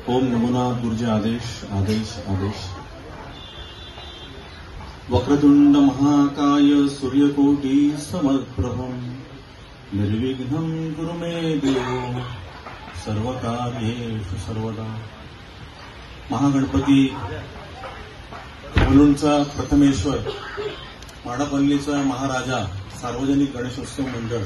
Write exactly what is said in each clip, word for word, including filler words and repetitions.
ओम नमोनाथ गुरुजी आदेश आदेश आदेश। वक्रतुंड महाकाय सूर्यकोटि समप्रभं निर्विघ्नं कुरु मे देव सर्वकार्येषु सर्वदा। महागणपती मुलुंडचा प्रथमेश्वर माडापल्लीचा महाराजा सार्वजनिक गणेशोत्सव मंडळ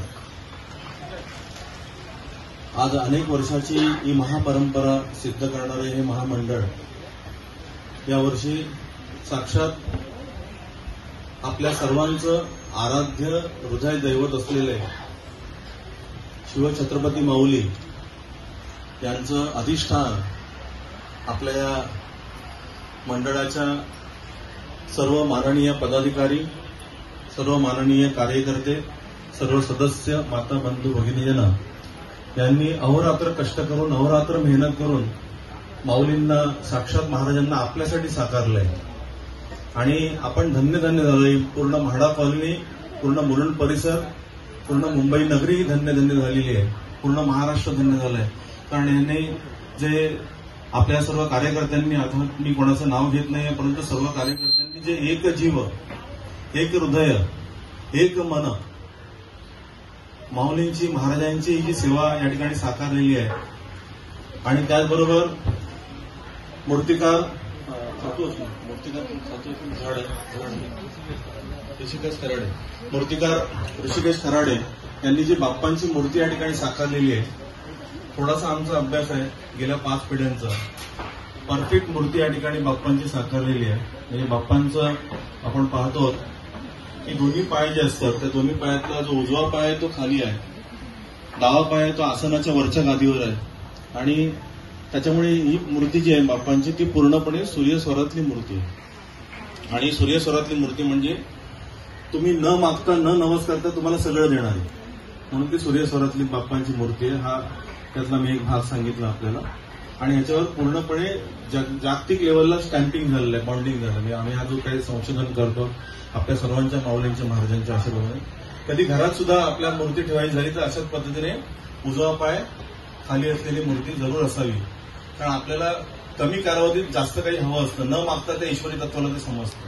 आज अनेक वर्षाची ही महापरंपरा सिद्ध करणारे हे महामंडळ यावर्षी साक्षात आपल्या सर्वांचं आराध्य हृदय दैवत असलेले शिवछत्रपती माऊली यांचं अधिष्ठान आपल्या या मंडळाच्या सर्व माननीय पदाधिकारी, सर्व माननीय कार्यकर्ते, सर्व सदस्य, माता बंधू भगिनीजना यांनी अहोरात्र कष्ट करून अहोरात्र मेहनत करून माऊलींना साक्षात महाराजांना आपल्यासाठी साकारलंय आणि आपण धन्य धन्य झालोय। पूर्ण म्हाडा कॉलनी, पूर्ण मुलुंड परिसर, पूर्ण मुंबई नगरी धन्य धन्य झालेली आहे, पूर्ण महाराष्ट्र धन्य झालंय। कारण यांनी जे आपल्या सर्व कार्यकर्त्यांनी, आता मी कोणाचं नाव घेत नाहीये, परंतु सर्व कार्यकर्त्यांनी जे एक जीव, एक हृदय, एक मन माऊलींची महाराजांची जी सेवा या ठिकाणी साकारलेली आहे आणि त्याचबरोबर मूर्तिकार मूर्तिकार ऋषिकेश खराडे मूर्तिकार ऋषिकेश खराडे यांनी जी बाप्पांची मूर्ती या ठिकाणी साकारलेली आहे, थोडासा आमचा अभ्यास आहे गेल्या पाच पिढ्यांचा, परफेक्ट मूर्ती या ठिकाणी बाप्पांची साकारलेली आहे। म्हणजे बाप्पांचं आपण पाहतो की दोन्ही पाय जे असतात त्या दोन्ही पायातला जो उजवा पाय आहे तो खाली आहे, डावा पाय आहे तो आसनाच्या वरच्या गादीवर आहे आणि त्याच्यामुळे ही मूर्ती जी आहे बाप्पांची ती पूर्णपणे सूर्यस्वरातली मूर्ती आहे। आणि सूर्यस्वरातली मूर्ती म्हणजे तुम्ही न मागता न नवस करता तुम्हाला सगळं देणार आहे, म्हणून ती सूर्यस्वरातली बाप्पांची मूर्ती आहे। हा त्यातला मी एक भाग सांगितला आपल्याला आणि ह्याच्यावर पूर्णपणे जागतिक लेवलला स्टॅम्पिंग झालेलं आहे, बॉन्डिंग झालेलं आहे। आम्ही हा जो काही संशोधन करतो आपल्या सर्वांच्या माऊलींच्या महाराजांच्या आशीर्वादाने, कधी घरात सुद्धा आपल्या मूर्ती ठेवायची झाली तर अशाच पद्धतीने उजवा पाय खाली असलेली मूर्ती जरूर असावी। कारण आपल्याला कमी कालावधीत जास्त काही हवं असतं, न मागता त्या ईश्वरी तत्वाला ते समजतं।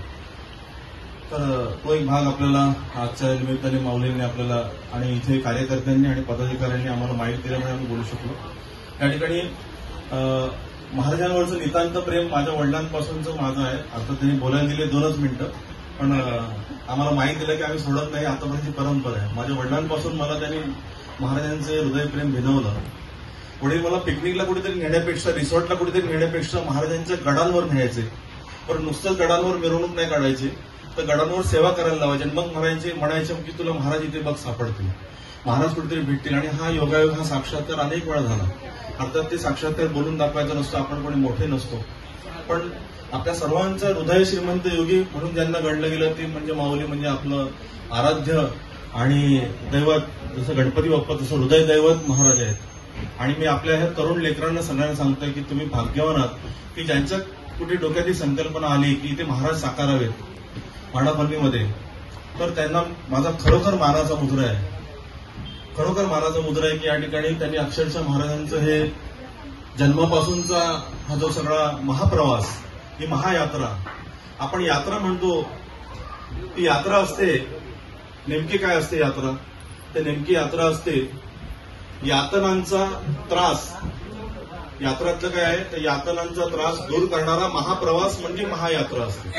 तर तो एक भाग आपल्याला आजच्या निमित्ताने माऊलींनी आपल्याला आणि इथे कार्यकर्त्यांनी आणि पदाधिकाऱ्यांनी आम्हाला माहिती दिल्यामुळे आम्ही बोलू शकलो। या ठिकाणी महाराजांवरचं नितांत प्रेम माझ्या वडिलांपासूनचं माझं आहे। आता त्यांनी बोलायला दिले दोनच मिनिटं, पण आम्हाला माहिती दिलं की आम्ही सोडत नाही, आतापर्यंतची परंपरा आहे। माझ्या वडिलांपासून मला त्यांनी महाराजांचे हृदयप्रेम भिनवलं। पुढे मला पिकनिकला कुठेतरी नेण्यापेक्षा, रिसॉर्टला कुठेतरी नेण्यापेक्षा महाराजांच्या गडांवर न्यायचे, पण नुसतंच गडांवर मिरवणूक नाही काढायची, तर गडांवर सेवा करायला लावायची आणि मग म्हणायचे म्हणायचे की तुला महाराज इथे बघ सापडतील, महाराज कुठेतरी भेटतील। आणि हा योगायोग, हा साक्षात्कार अनेक वेळा झाला। अर्थात ते साक्षात्कार बोलून दाखवायचा नसतो, आपण कोणी मोठे नसतो, पण आपल्या सर्वांचं हृदय श्रीमंत योगी म्हणून ज्यांना गणलं गेलं ते म्हणजे माऊली, म्हणजे आपलं आराध्य आणि दैवत, जसं गणपती बाप्पा तसं हृदय दैवत महाराज आहेत। आणि मी आपल्या ह्या तरुण लेकरांना सगळ्यांना सांगतोय की तुम्ही भाग्यवान आहात की ज्यांच्या कुठे डोक्यात ही संकल्पना आली की इथे महाराज साकारावेत माडापल्लीमध्ये, तर त्यांना माझा खरोखर मानाचा मुद्रा आहे, खरोखर मानाचा मुद्रा आहे की या ठिकाणी त्यांनी अक्षरशः महाराजांचं हे जन्मापासूनचा हा जो सगळा महाप्रवास, ही महायात्रा, आपण यात्रा म्हणतो, ती यात्रा असते, नेमकी काय असते यात्रा? ते नेमकी यात्रा असते यातनांचा त्रास, यात्रातलं काय आहे तर यातनांचा त्रास दूर करणारा महाप्रवास म्हणजे महायात्रा असते।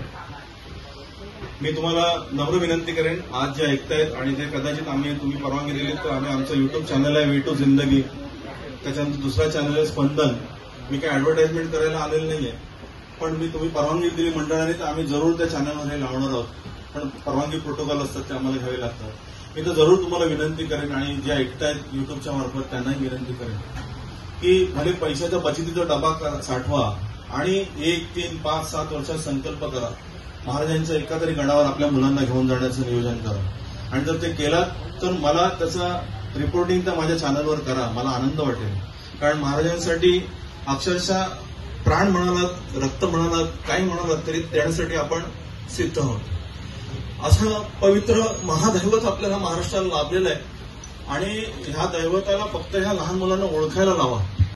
मी तुम्हाला नम्र विनंती करेन, आज जे ऐकतायत आणि ते कदाचित आम्ही तुम्ही परवानगी दिली तर आम्ही आमचं युट्यूब चॅनल आहे वे टू जिंदगी, त्याच्यानंतर दुसरा चॅनल आहे स्पंदन। मी काही ऍडव्हर्टाइजमेंट करायला आलेलं नाहीये, पण मी तुम्ही परवानगी दिली मंडळाने तर आम्ही जरूर त्या चॅनलमध्ये लावणार आहोत, पण परवानगी प्रोटोकॉल असतात ते आम्हाला घ्यावे लागतात। मी तर जरूर तुम्हाला विनंती करेन आणि जे ऐकतायत युट्यूबच्या मार्फत त्यांनाही विनंती करेन की भले पैशाच्या बचतीचा डबा साठवा आणि एक तीन पाच सात वर्षात संकल्प करा, महाराजांच्या एका तरी गडावर आपल्या मुलांना घेऊन जाण्याचं नियोजन करा आणि जर ते केलात तर मला त्याचा रिपोर्टिंग तर माझ्या चॅनलवर करा, मला आनंद वाटेल। कारण महाराजांसाठी अक्षरशः प्राण म्हणालात, रक्त म्हणालात, काही म्हणालात तरी त्यासाठी आपण सिद्ध आहोत। असं पवित्र महादैवत आपल्याला महाराष्ट्राला लाभलेलं आहे आणि ह्या दैवताला फक्त ह्या लहान मुलांना ओळखायला लावा।